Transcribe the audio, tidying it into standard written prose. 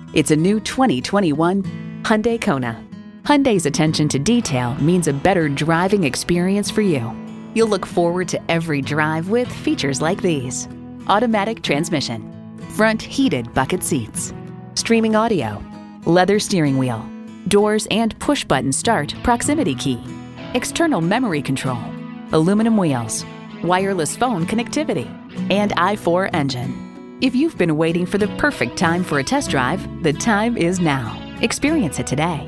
It's a new 2021 Hyundai Kona. Hyundai's attention to detail means a better driving experience for you. You'll look forward to every drive with features like these: automatic transmission, front heated bucket seats, streaming audio, leather steering wheel, doors and push-button start proximity key, external memory control, aluminum wheels, wireless phone connectivity, and i4 engine. If you've been waiting for the perfect time for a test drive, the time is now. Experience it today.